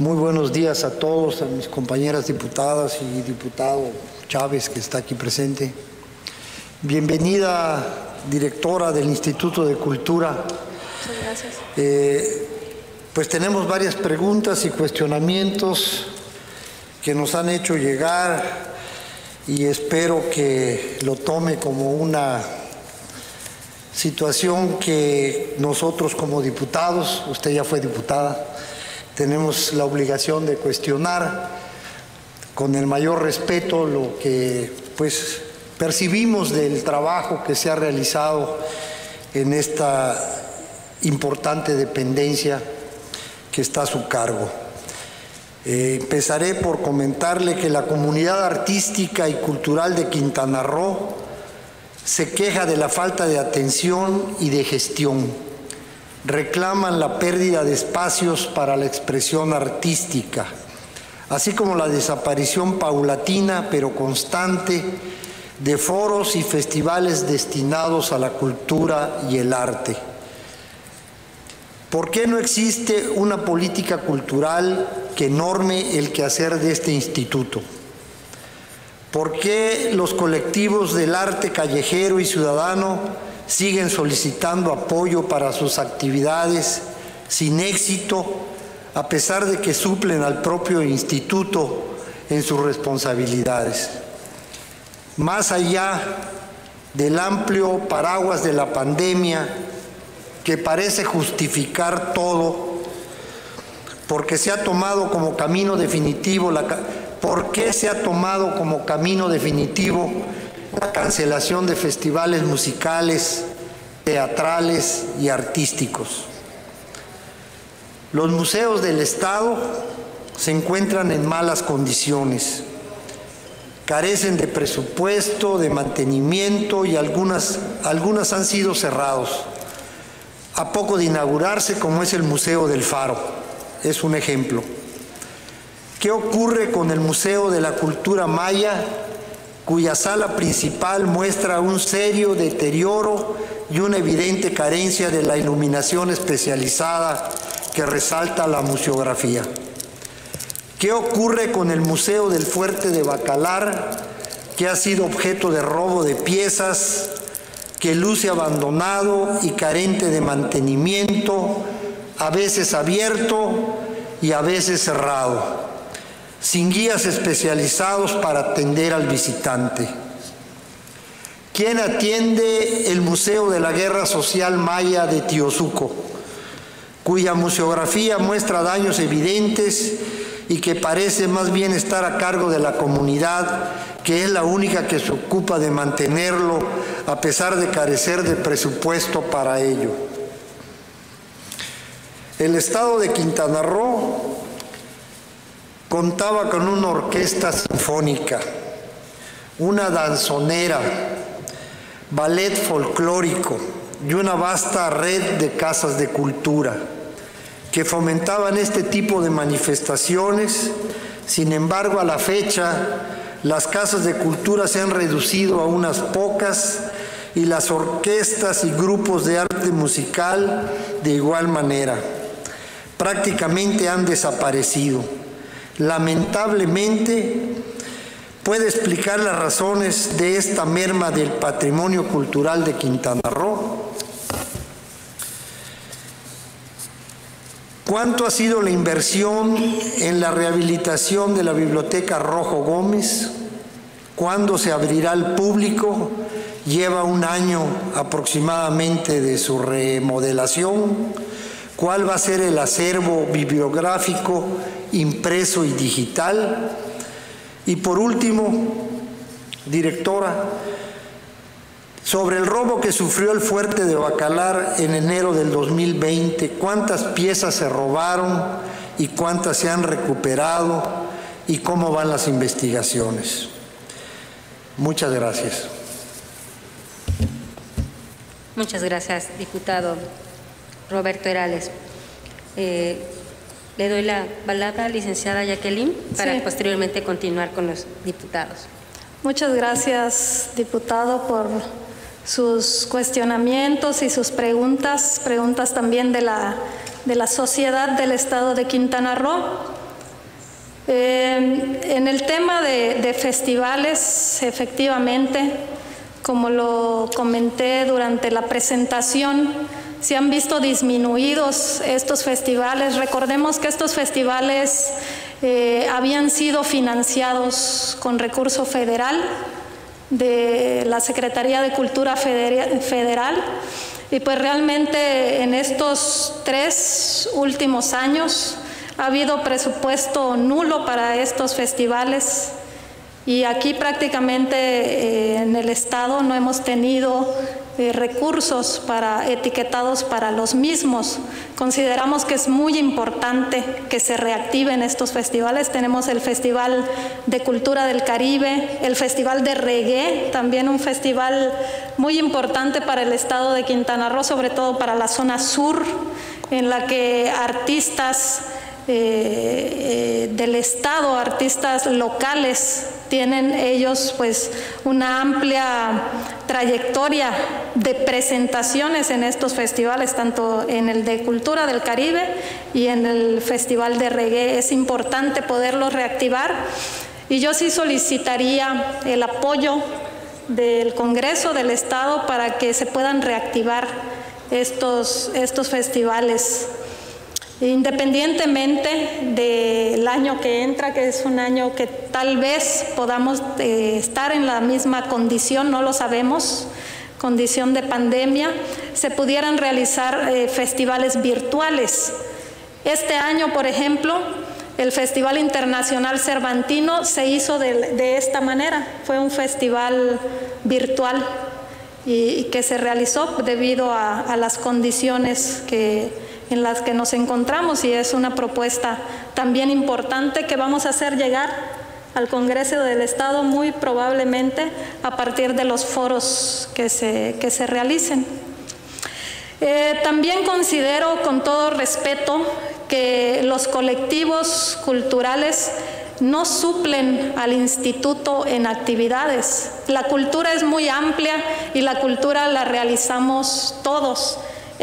Muy buenos días a todos, a mis compañeras diputadas y diputado Chávez, que está aquí presente. Bienvenida, directora del Instituto de Cultura. Muchas gracias. Pues tenemos varias preguntas y cuestionamientos que nos han hecho llegar y espero que lo tome como una situación que nosotros como diputados, usted ya fue diputada, tenemos la obligación de cuestionar con el mayor respeto lo que pues percibimos del trabajo que se ha realizado en esta importante dependencia que está a su cargo. Empezaré por comentarle que la comunidad artística y cultural de Quintana Roo se queja de la falta de atención y de gestión. Reclaman la pérdida de espacios para la expresión artística, así como la desaparición paulatina pero constante de foros y festivales destinados a la cultura y el arte. ¿Por qué no existe una política cultural que norme el quehacer de este instituto? ¿Por qué los colectivos del arte callejero y ciudadano siguen solicitando apoyo para sus actividades sin éxito, a pesar de que suplen al propio instituto en sus responsabilidades? Más allá del amplio paraguas de la pandemia, que parece justificar todo, porque se ha tomado como camino definitivo ¿por qué se ha tomado como camino definitivo la cancelación de festivales musicales, teatrales y artísticos? Los museos del Estado se encuentran en malas condiciones, carecen de presupuesto, de mantenimiento y algunas han sido cerrados a poco de inaugurarse, como es el Museo del Faro, es un ejemplo. ¿Qué ocurre con el Museo de la Cultura Maya, cuya sala principal muestra un serio deterioro y una evidente carencia de la iluminación especializada que resalta la museografía? ¿Qué ocurre con el Museo del Fuerte de Bacalar, que ha sido objeto de robo de piezas, que luce abandonado y carente de mantenimiento, a veces abierto y a veces cerrado, sin guías especializados para atender al visitante? ¿Quién atiende el Museo de la Guerra Social Maya de Tiosuco, cuya museografía muestra daños evidentes y que parece más bien estar a cargo de la comunidad, que es la única que se ocupa de mantenerlo a pesar de carecer de presupuesto para ello? El Estado de Quintana Roo contaba con una orquesta sinfónica, una danzonera, ballet folclórico y una vasta red de casas de cultura que fomentaban este tipo de manifestaciones. Sin embargo, a la fecha, las casas de cultura se han reducido a unas pocas y las orquestas y grupos de arte musical de igual manera. Prácticamente han desaparecido. Lamentablemente, ¿puede explicar las razones de esta merma del patrimonio cultural de Quintana Roo? ¿Cuánto ha sido la inversión en la rehabilitación de la Biblioteca Rojo Gómez? ¿Cuándo se abrirá al público? Lleva un año aproximadamente de su remodelación. ¿Cuál va a ser el acervo bibliográfico impreso y digital? Y por último, directora, sobre el robo que sufrió el Fuerte de Bacalar en enero del 2020, ¿cuántas piezas se robaron y cuántas se han recuperado y cómo van las investigaciones? Muchas gracias. Muchas gracias, diputado Roberto Herales. Le doy la palabra a la licenciada Jacqueline para posteriormente continuar con los diputados. Muchas gracias, diputado, por sus cuestionamientos y sus preguntas también de la sociedad del Estado de Quintana Roo. En el tema de festivales, efectivamente, como lo comenté durante la presentación, se han visto disminuidos estos festivales. Recordemos que estos festivales habían sido financiados con recurso federal de la Secretaría de Cultura Federal, y pues realmente en estos 3 últimos años ha habido presupuesto nulo para estos festivales, y aquí prácticamente en el Estado no hemos tenido recursos etiquetados para los mismos. Consideramos que es muy importante que se reactiven estos festivales. Tenemos el Festival de Cultura del Caribe, el Festival de Reggae, también un festival muy importante para el estado de Quintana Roo, sobre todo para la zona sur, en la que artistas del estado, artistas locales, tienen ellos pues una amplia trayectoria de presentaciones en estos festivales, tanto en el de Cultura del Caribe y en el Festival de Reggae. Es importante poderlos reactivar, y yo sí solicitaría el apoyo del Congreso del Estado para que se puedan reactivar estos festivales. Independientemente del año que entra, que es un año que tal vez podamos estar en la misma condición, no lo sabemos, condición de pandemia, se pudieran realizar festivales virtuales. Este año, por ejemplo, el Festival Internacional Cervantino se hizo de esta manera. Fue un festival virtual y que se realizó debido a las condiciones en las que nos encontramos, y es una propuesta también importante que vamos a hacer llegar al Congreso del Estado muy probablemente a partir de los foros que se realicen. También considero, con todo respeto, que los colectivos culturales no suplen al instituto en actividades. La cultura es muy amplia y la cultura la realizamos todos.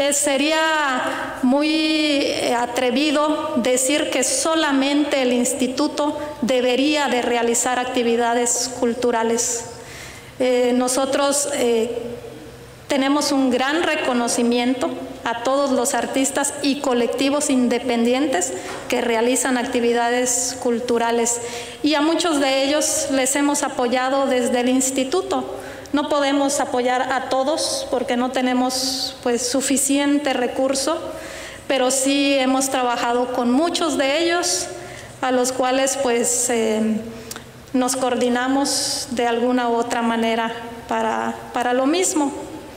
Sería muy atrevido decir que solamente el instituto debería de realizar actividades culturales. Nosotros tenemos un gran reconocimiento a todos los artistas y colectivos independientes que realizan actividades culturales, y a muchos de ellos les hemos apoyado desde el instituto. No podemos apoyar a todos porque no tenemos pues suficiente recurso, pero sí hemos trabajado con muchos de ellos, a los cuales pues nos coordinamos de alguna u otra manera para lo mismo.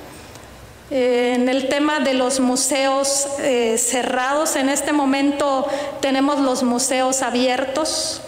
En el tema de los museos cerrados, en este momento tenemos los museos abiertos.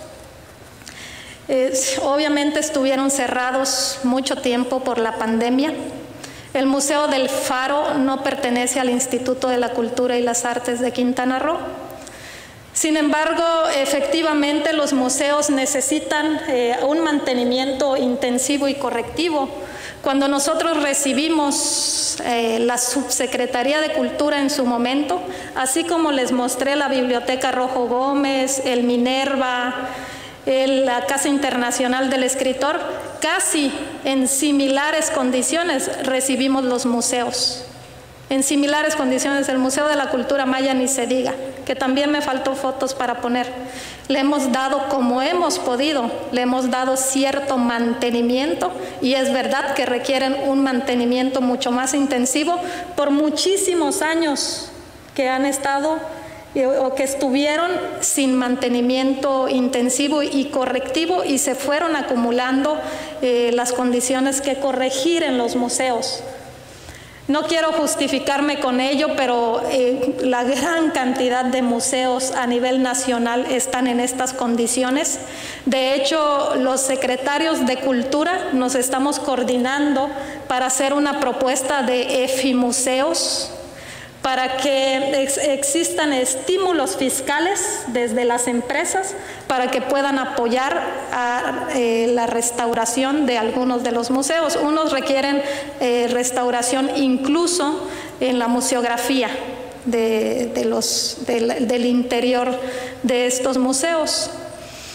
Obviamente estuvieron cerrados mucho tiempo por la pandemia. El Museo del Faro no pertenece al Instituto de la Cultura y las Artes de Quintana Roo. Sin embargo, efectivamente los museos necesitan un mantenimiento intensivo y correctivo. Cuando nosotros recibimos la Subsecretaría de Cultura en su momento, así como les mostré la Biblioteca Rojo Gómez, el Minerva, la Casa Internacional del Escritor, casi en similares condiciones recibimos los museos. En similares condiciones, el Museo de la Cultura Maya ni se diga, que también me faltó fotos para poner. Le hemos dado como hemos podido, le hemos dado cierto mantenimiento, y es verdad que requieren un mantenimiento mucho más intensivo por muchísimos años que han estado o que estuvieron sin mantenimiento intensivo y correctivo, y se fueron acumulando las condiciones que corregir en los museos. No quiero justificarme con ello, pero la gran cantidad de museos a nivel nacional están en estas condiciones. De hecho, los secretarios de Cultura nos estamos coordinando para hacer una propuesta de EFImuseos, para que existan estímulos fiscales desde las empresas para que puedan apoyar a la restauración de algunos de los museos. Unos requieren restauración incluso en la museografía del interior de estos museos.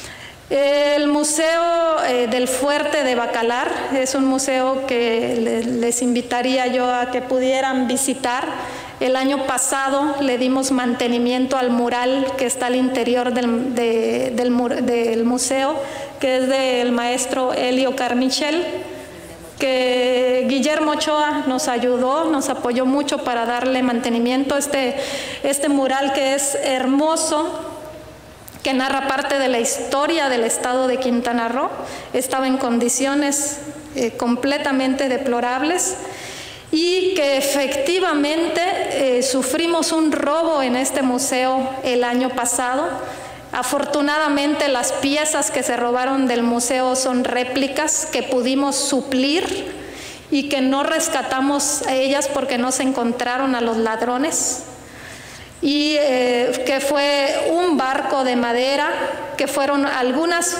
El Museo del Fuerte de Bacalar es un museo que les invitaría yo a que pudieran visitar. El año pasado le dimos mantenimiento al mural que está al interior del museo, que es del maestro Elio Carmichel, que Guillermo Ochoa nos ayudó, nos apoyó mucho para darle mantenimiento a este mural, que es hermoso, que narra parte de la historia del estado de Quintana Roo. Estaba en condiciones completamente deplorables y que efectivamente sufrimos un robo en este museo el año pasado. Afortunadamente las piezas que se robaron del museo son réplicas que pudimos suplir y que no rescatamos a ellas porque no se encontraron a los ladrones. Y que fue un barco de madera, que fueron algunas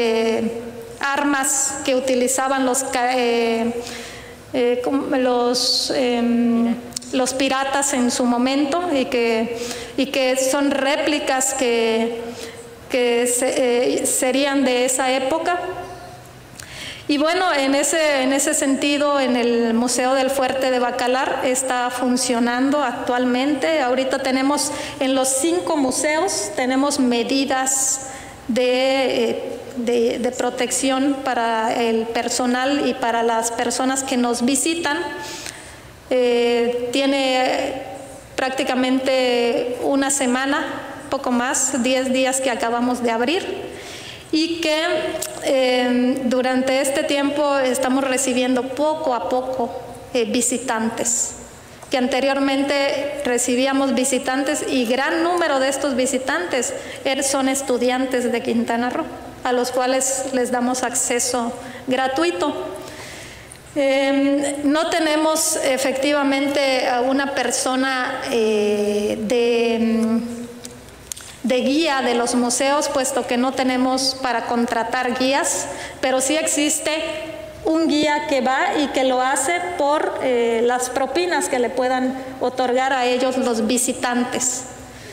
armas que utilizaban los piratas en su momento, y que son réplicas que serían de esa época. Y bueno, en ese sentido, en el Museo del Fuerte de Bacalar está funcionando actualmente. Ahorita tenemos en los 5 museos, tenemos medidas de protección para el personal y para las personas que nos visitan. Tiene prácticamente una semana, poco más, 10 días que acabamos de abrir. Y que durante este tiempo estamos recibiendo poco a poco visitantes, que anteriormente recibíamos visitantes, y gran número de estos visitantes son estudiantes de Quintana Roo, a los cuales les damos acceso gratuito. No tenemos efectivamente a una persona de guía de los museos, puesto que no tenemos para contratar guías, pero sí existe un guía que va y que lo hace por las propinas que le puedan otorgar a ellos los visitantes.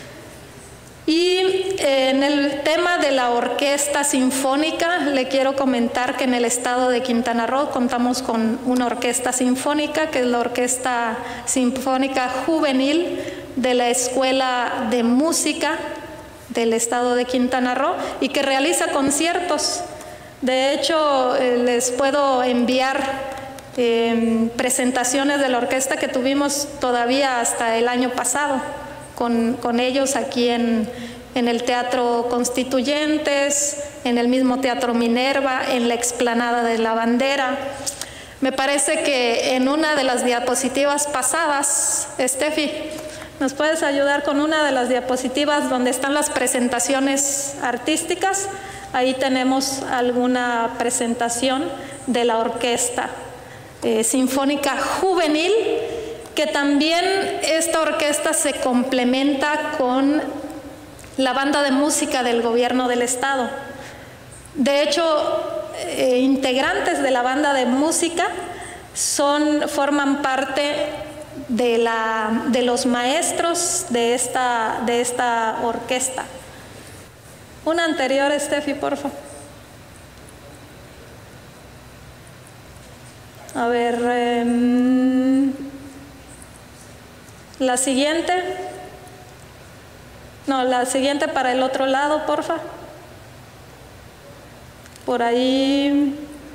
Y en el tema de la orquesta sinfónica, le quiero comentar que en el estado de Quintana Roo contamos con una orquesta sinfónica, que es la Orquesta Sinfónica Juvenil de la Escuela de Música del estado de Quintana Roo, y que realiza conciertos. De hecho, les puedo enviar presentaciones de la orquesta que tuvimos todavía hasta el año pasado con ellos aquí en el Teatro Constituyentes, en el mismo Teatro Minerva, en la Explanada de la Bandera. Me parece que en una de las diapositivas pasadas, Estefi, ¿nos puedes ayudar con una de las diapositivas donde están las presentaciones artísticas? Ahí tenemos alguna presentación de la Orquesta Sinfónica Juvenil, que también esta orquesta se complementa con la banda de música del gobierno del estado. De hecho, integrantes de la banda de música forman parte de los maestros de esta orquesta. Una anterior, Estefi, por favor. A ver, la siguiente. No, la siguiente para el otro lado, por favor. Por ahí.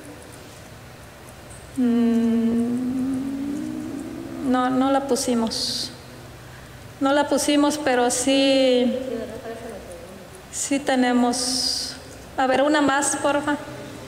No la pusimos. No la pusimos, pero sí tenemos. A ver, una más, porfa.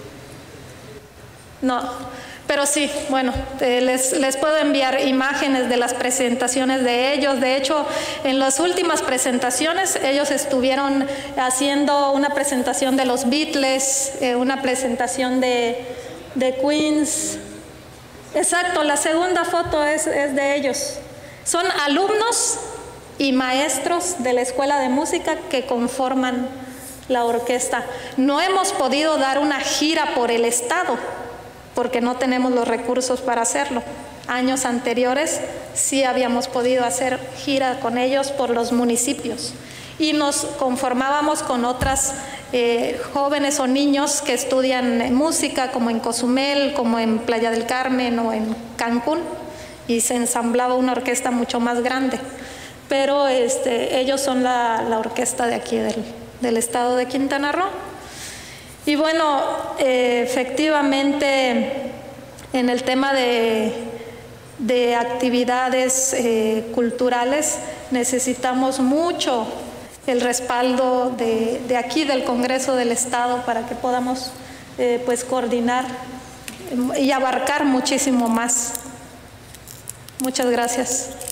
No, pero sí, bueno, les puedo enviar imágenes de las presentaciones de ellos. De hecho, en las últimas presentaciones, ellos estuvieron haciendo una presentación de los Beatles, una presentación de Queens. Exacto, la segunda foto es de ellos. Son alumnos y maestros de la Escuela de Música que conforman la orquesta. No hemos podido dar una gira por el estado porque no tenemos los recursos para hacerlo. Años anteriores sí habíamos podido hacer gira con ellos por los municipios y nos conformábamos con otras jóvenes o niños que estudian música, como en Cozumel, como en Playa del Carmen o en Cancún, y se ensamblaba una orquesta mucho más grande. Pero ellos son la orquesta de aquí del estado de Quintana Roo. Y bueno, efectivamente, en el tema de actividades culturales, necesitamos mucho el respaldo de aquí, del Congreso del Estado, para que podamos pues coordinar y abarcar muchísimo más. Muchas gracias.